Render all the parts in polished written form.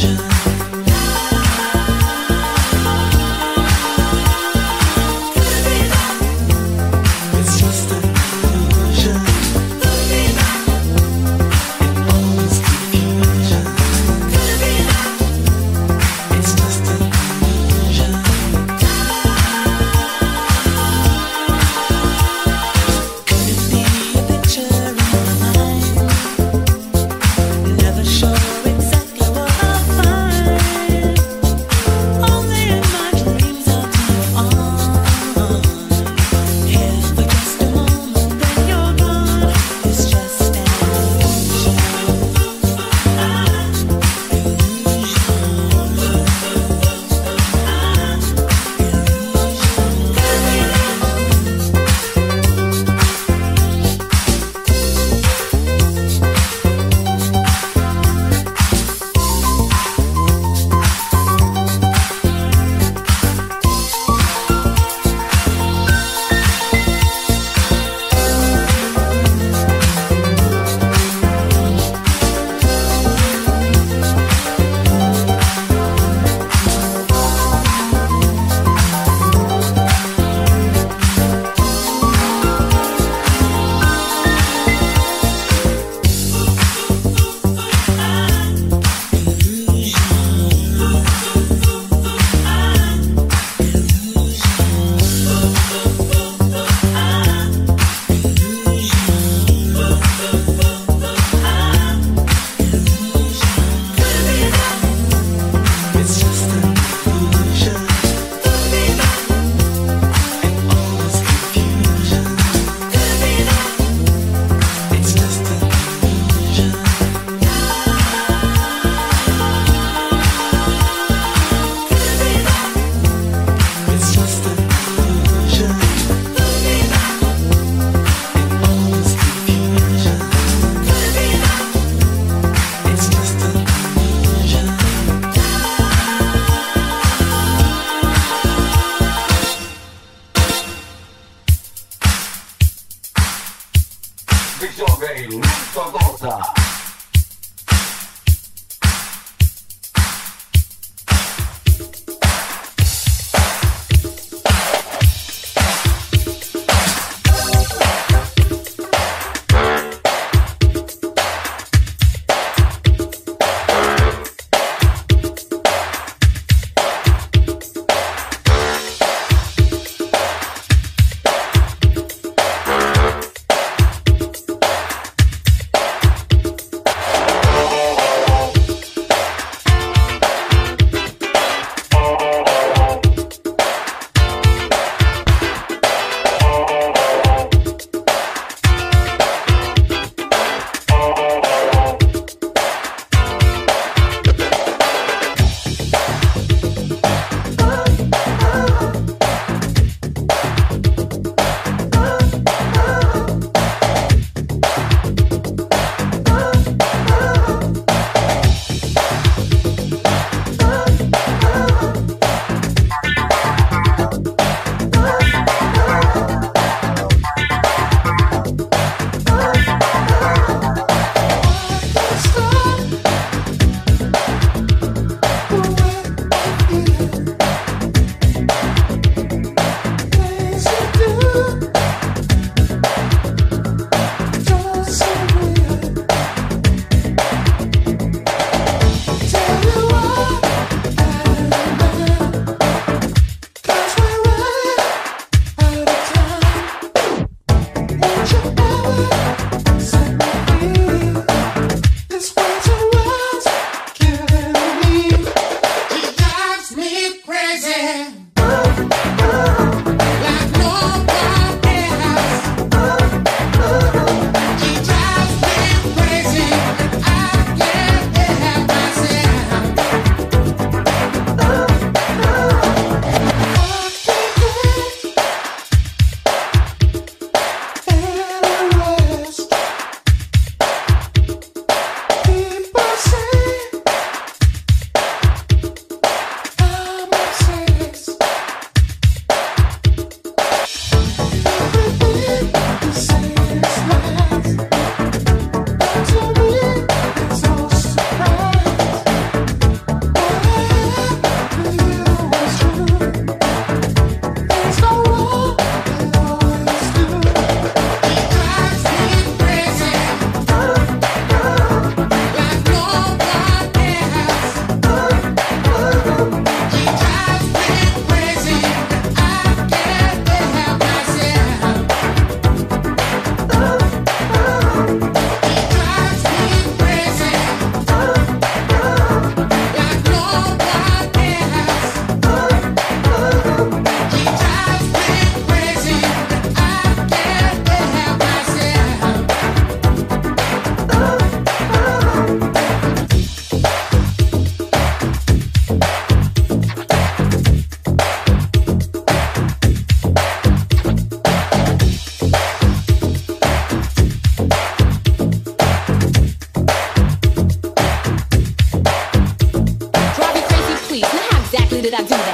Never sure exactly what I'll find.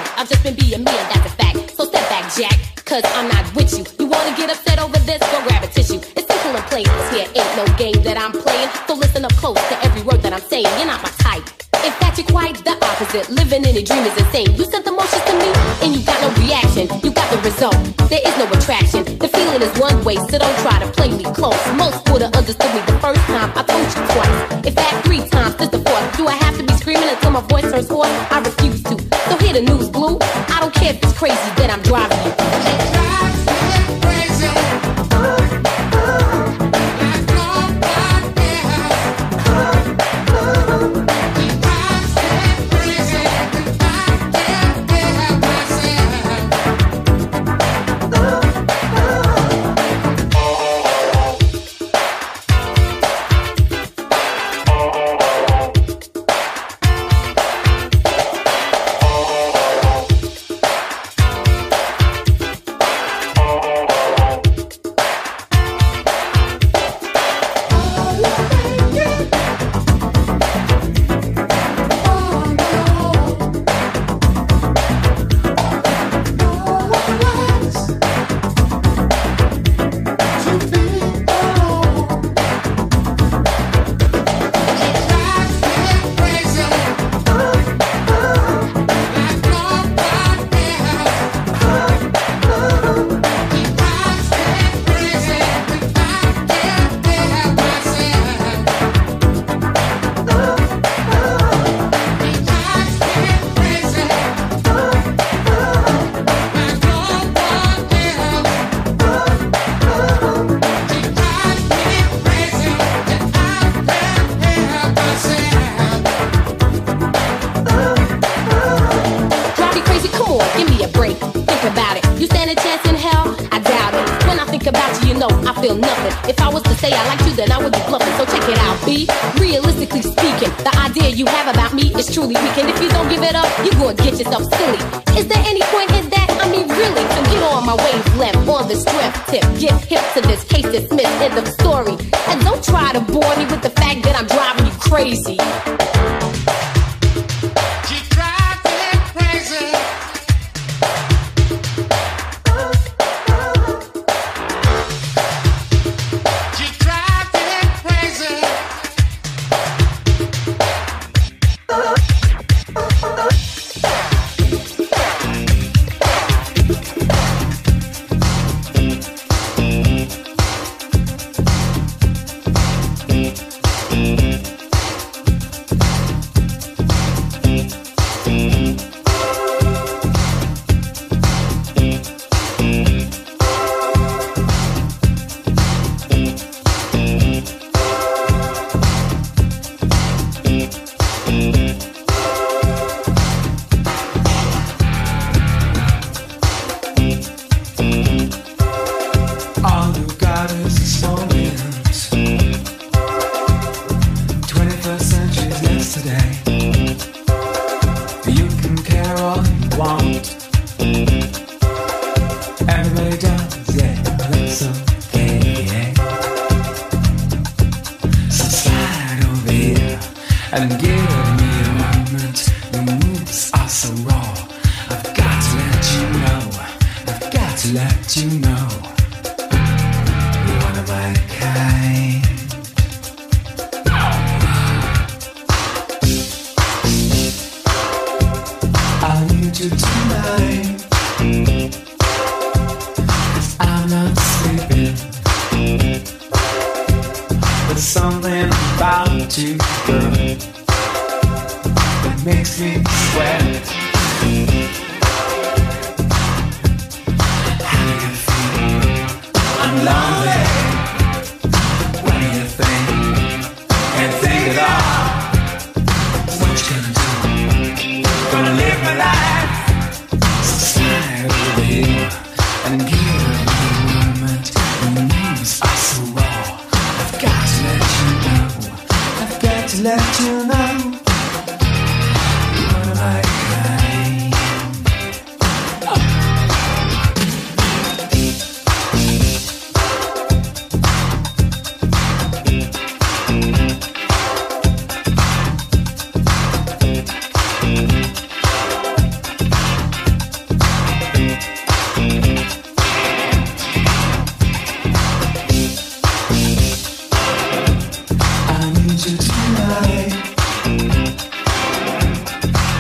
I've just been being me and that's a fact. So step back, Jack, cause I'm not with you. You wanna get upset over this? Go grab a tissue. It's simple and plain, this here ain't no game that I'm playing. So listen up close to every word that I'm saying. You're not my type. In fact, you're quite the opposite. Living in a dream is insane. You sent the motions to me, and you got no reaction. You got the result. There is no attraction. The feeling is one way, so don't try to play me close. Most would've understood me the first time. I told you twice. In fact, 3 times. This the 4th. Do I have to be screaming until my voice turns hoarse? I refuse to. So hear the news, Blue. I don't care if it's crazy that I'm driving you. It drives me crazy. Truly weak, and if you don't give it up, you're gonna get yourself silly. Is there any point in that? I mean, really? So get on my wavelength, on the strength tip. Get hip to this, case dismissed, end of story. And don't try to bore me with the fact that I'm driving you crazy.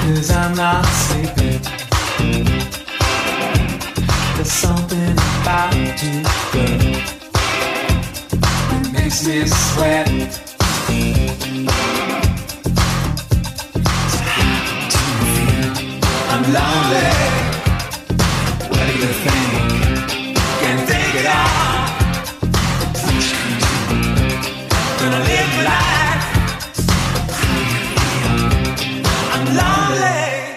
'cause I'm not sleeping. There's something about you, girl, it makes me sweat. So how do you feel? I'm lonely. What do you think? Can't take it all. What you can do? Gonna live life. How do you feel? I'm lonely.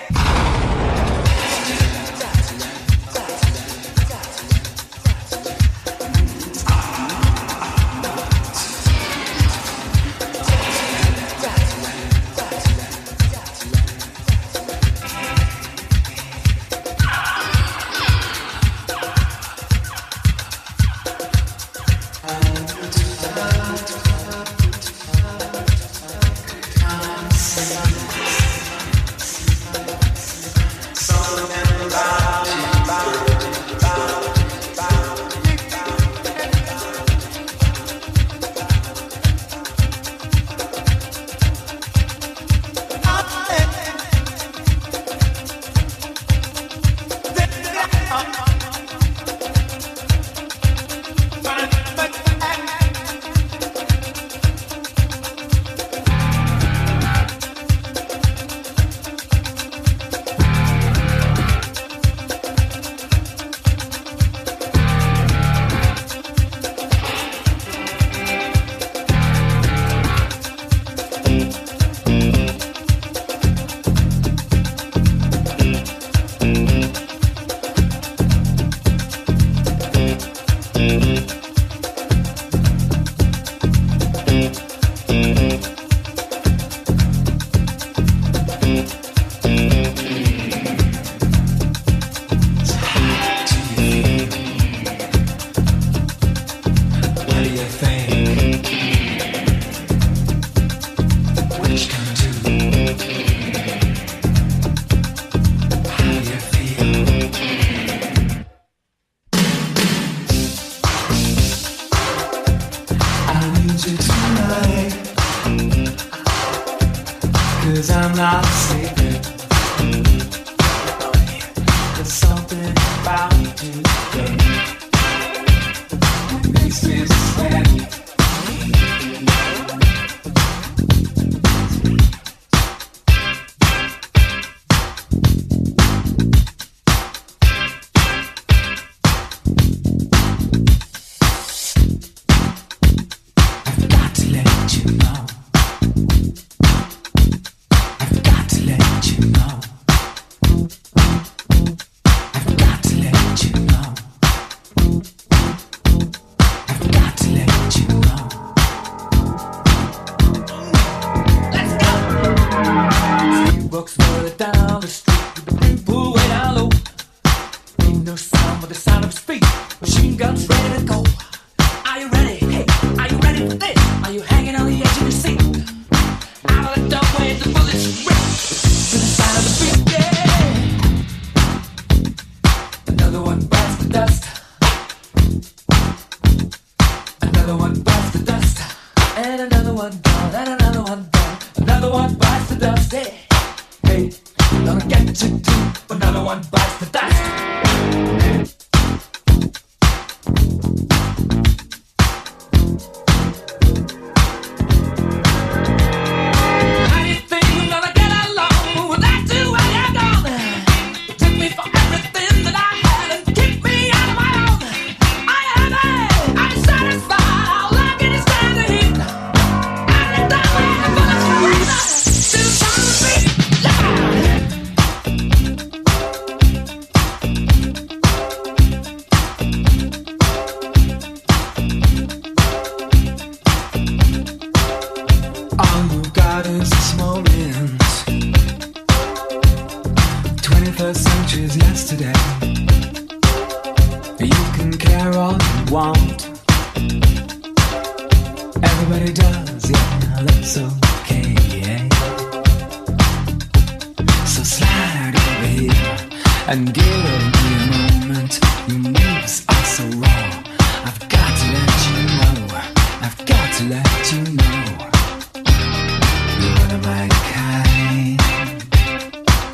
And give me a moment. Your moves are so raw. I've got to let you know. I've got to let you know. You're one of my kind.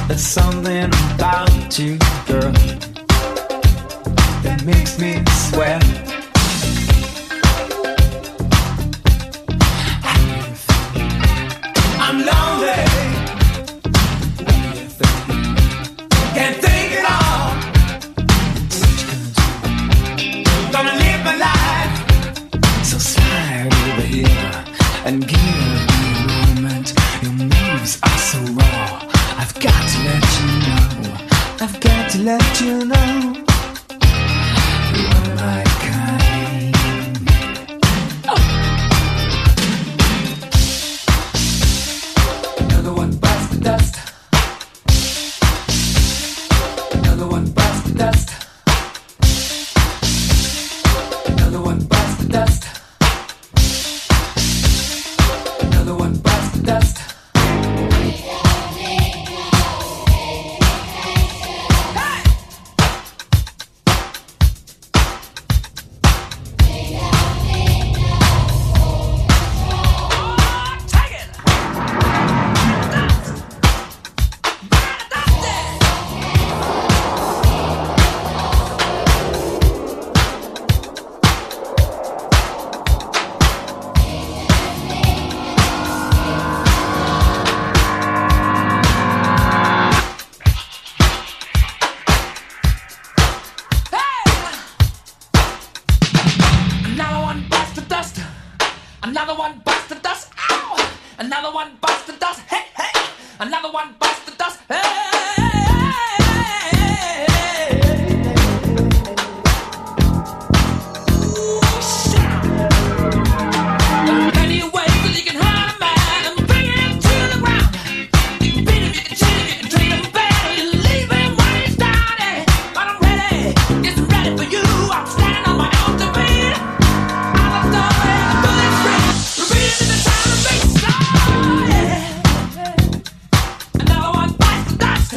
There's something about you, girl, that makes me sweat. I'm lonely. Can't think it all. Gonna live my life. So slide over here and give me a moment. Your moves are so raw. I've got to let you know. I've got to let you know. You are my kind. Another one bites the dust. Another one bites the dust. Another one bites the dust. Another one bites the dust. Another one bites the dust. Ow! Another one bites the dust. Hey, hey! Another one bites the dust. Hey! Ooh, shit! There are many ways that you can hurt a man and bring him to the ground. You can beat him, you can cheat him, you can treat him bad, or you leave him when he's down. But I'm ready, yes, I'm ready for you. I'm standing on my own to beat. Another one bites the dust.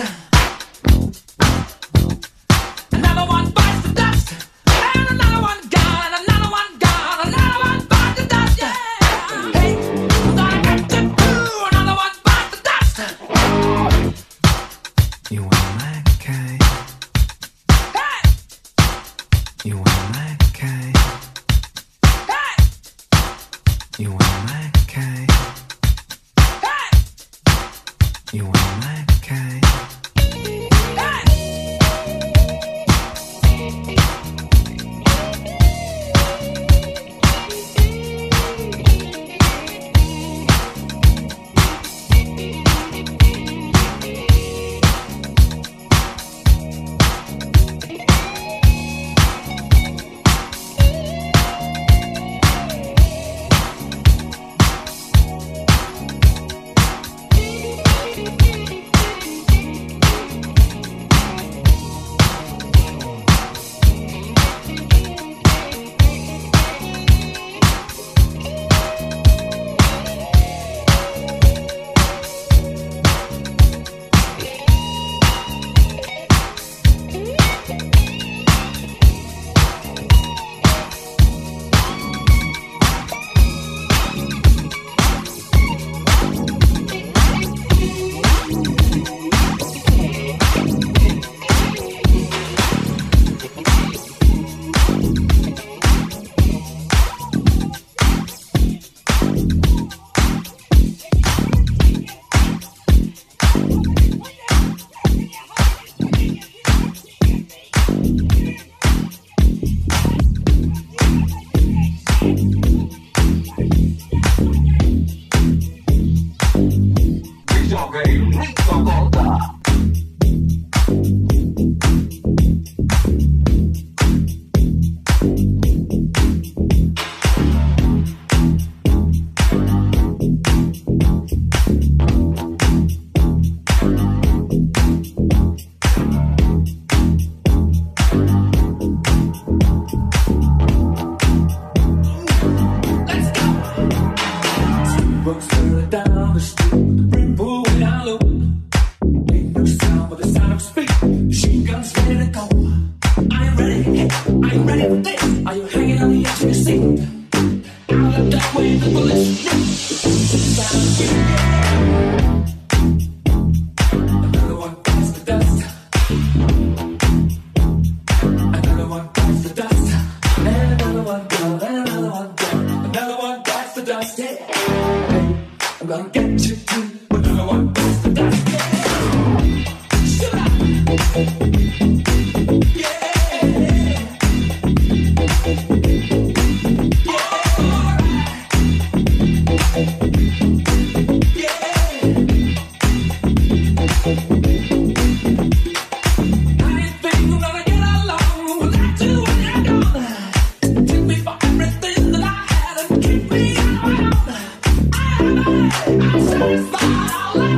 Another one bites the dust. And another one gone, and another one gone. Another one bites the dust. Hey, I'm gonna get to do. Another one bites the dust. You are my kind. Hey, You are my kind. hey, You are my kind. hey, You are my kind. hey. Walks further down the street, people way down low. Ain't no sound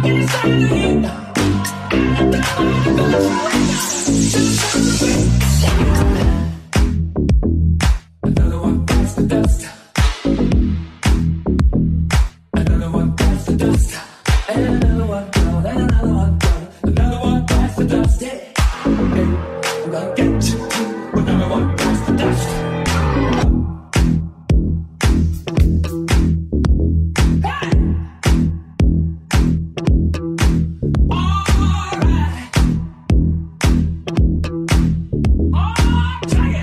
Try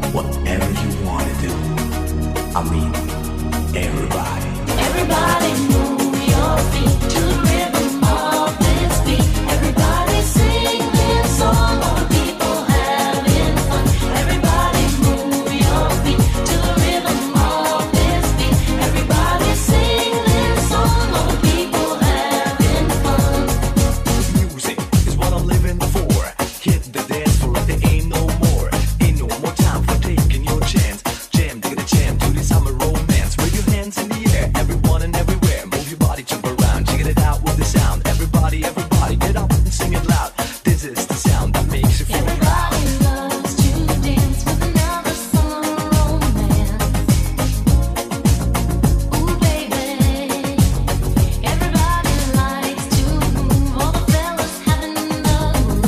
whatever you wanna do. I mean, everybody. Everybody move your feet to the rhythm of this beat. Everybody sing this song, all the people having fun. Everybody move your feet to the rhythm of this beat. Everybody sing this song, all the people having fun. Music is what I'm living for. Hit the dance floor, there ain't no more. Ain't no more time for taking your chance. Jam, dig a jam to the summer romance. Wave your hands in the air, everyone and everywhere. Move your body, jump around, check it out with the sound. Everybody, everybody, get up and sing it loud. This is the sound that makes you feel Everybody loves to dance with another summer romance. Ooh, baby. Everybody likes to move. All the fellas having the mood.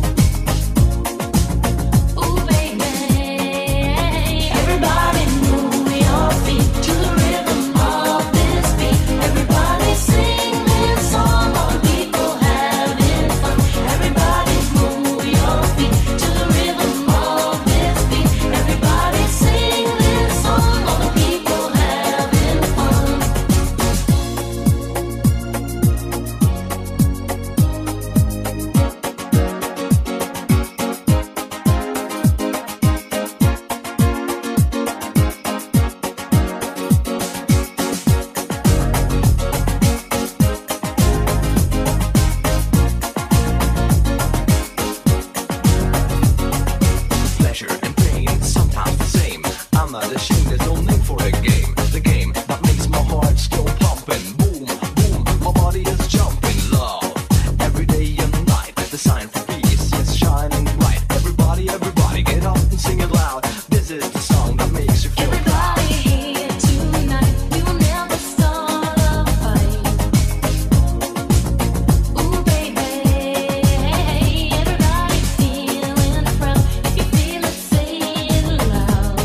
Ooh, baby. Everybody move your feet to the rhythm of this beat. Everybody sing this song, all the people having fun. Everybody move your feet to the rhythm of this beat. Everybody sing this song, all the people having fun. pleasure and pain, sometimes the same. I'm not ashamed, there's no name for a game. The game that makes my heart still pumping. Boom, boom, my body is jumping. Love, every day and night. The sign for peace is shining bright. Everybody, everybody, get up and sing it loud. This is the song that makes you feel Everybody here tonight, we will never start a fight. Ooh, baby, everybody feeling proud. If you feel it, say it loud.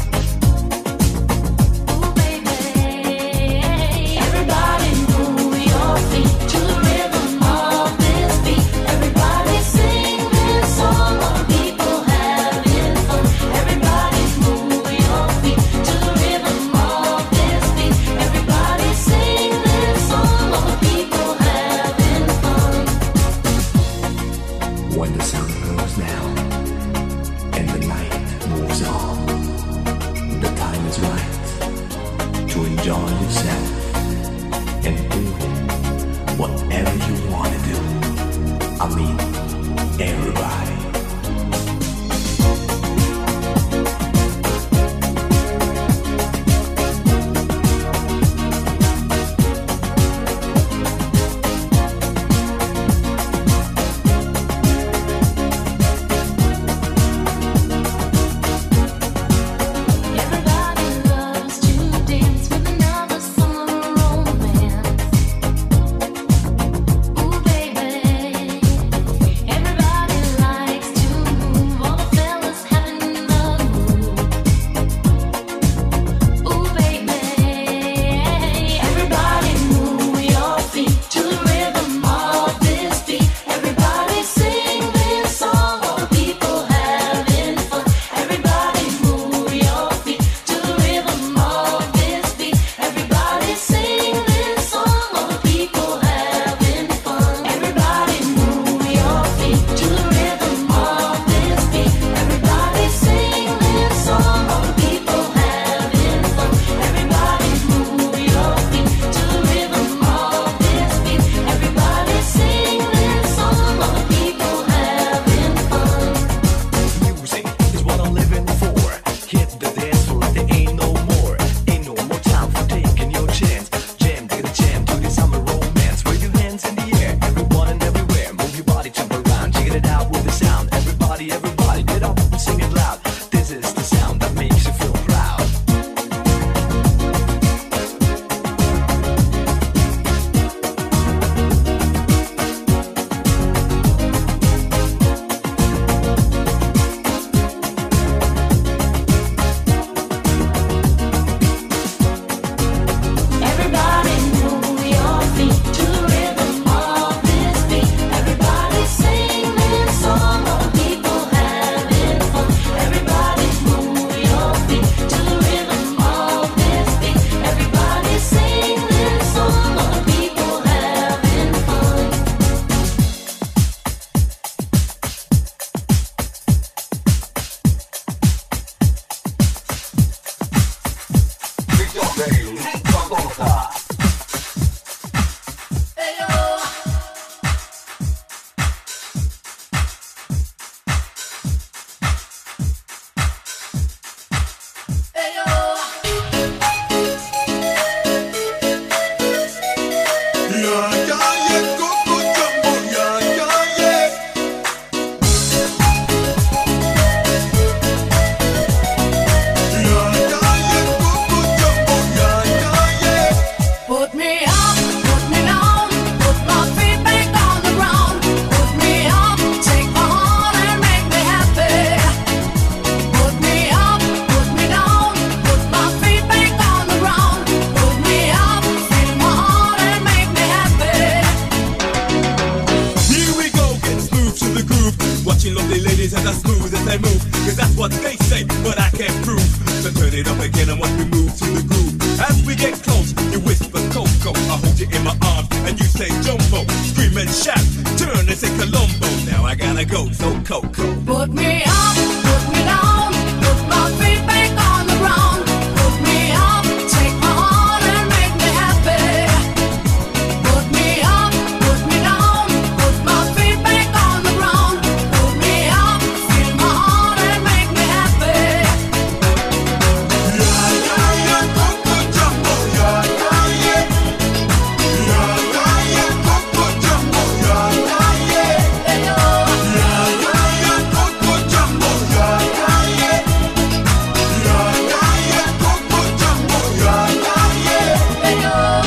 Ooh, baby, everybody move your feet to the rhythm of this beat. Everybody sing this song, all the people having fun. Everybody move your feet to the rhythm of this beat. Everybody sing this song, all the people having fun. when the sun goes down and the night moves on. The time is right to enjoy yourself and do whatever you wanna do. I mean, everybody. Everybody loves to dance with another summer they move, cause that's what they say, but I can't prove. So turn it up again and watch me move to the groove. As we get close, you whisper Coco, I hold you in my arms, and you say Jumbo. Scream and shout, turn and say Columbo. Now I gotta go, so Coco. Put me up, put me down, put my feet back on the ground. Put me up, take my heart and make me happy. Put me up, put me down, put my feet back on the ground. Put me up, feel my heart and make me happy. Yeah, yeah, yeah, Coco Jumbo, yeah, yeah, yeah. Yeah, yeah, yeah, Coco Jumbo, yeah, yeah, yeah. Yeah, yeah, yeah, Coco Jumbo, yeah, yeah, yeah. Yeah, yeah, yeah, Coco Jumbo, yeah, yeah, yeah.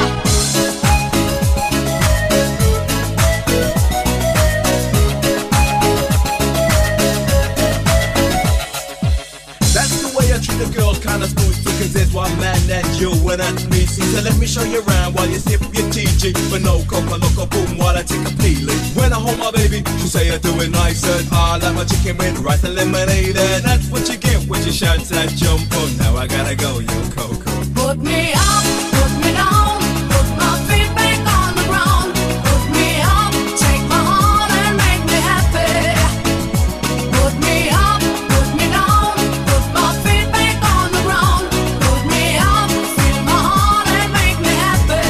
That's the way I treat the girls, kinda smooth too, cause there's one man that you and that's me. See, so let me show you around while you sip your TG. But no coca, loco, boom, while I take a peeling. When I hold my baby, she say I do it nice and I like my chicken with rice and lemonade. And that's what you get when you shout that jump on. Now I gotta go, yo, Coco. Put me up, put me down, put my feet back on the ground. Put me up, take my heart and make me happy. Put me up, put me down, put my feet back on the ground. Put me up, feel my heart and make me happy.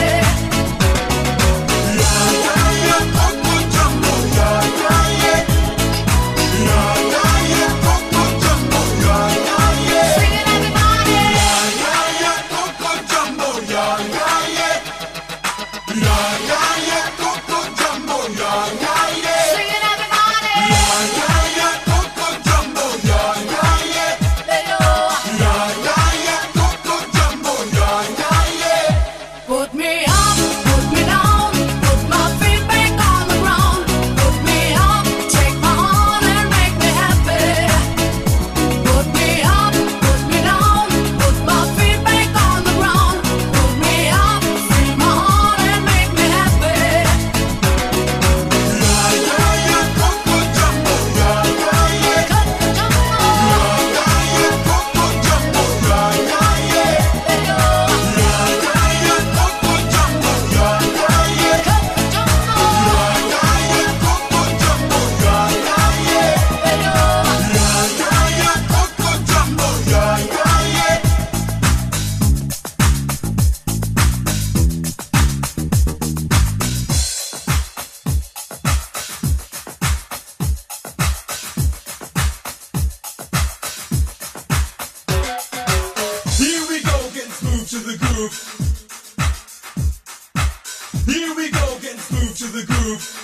Yeah, yeah, yeah, Coco Jumbo, yeah, yeah, yeah. Yeah, yeah, yeah, Coco Jumbo, yeah, yeah, yeah. Sing it, everybody. Yeah, yeah, yeah, Coco Jumbo, yeah, yeah, yeah. Yeah, yeah, yeah, Coco Jumbo, yeah, yeah, yeah. Sing it, everybody. Yeah, yeah, yeah, Coco Jumbo, yeah, yeah, yeah. Yeah, yeah, yeah, Coco Jumbo, yeah, yeah, yeah. Put me up, put me down, put my feet back on the ground. Put me up, take my heart and make me happy. Put me up, put me down, put my feet back on the ground. Put me up, feel my heart and make me happy. Yeah, yeah, yeah, Coco Jumbo, yeah, yeah, yeah. Coco Jumbo. Yeah, yeah, yeah, Coco Jumbo, yeah, yeah, yeah. Yeah, yeah, yeah, Coco Jumbo, yeah, yeah, yeah. Coco Jumbo. Yeah, yeah, yeah, Coco Jumbo, yeah, yeah, yeah. Yeah, yeah, yeah, Coco Jumbo, yeah, yeah, yeah. Here we go, getting smooth to the groove. Here we go, getting smooth to the groove.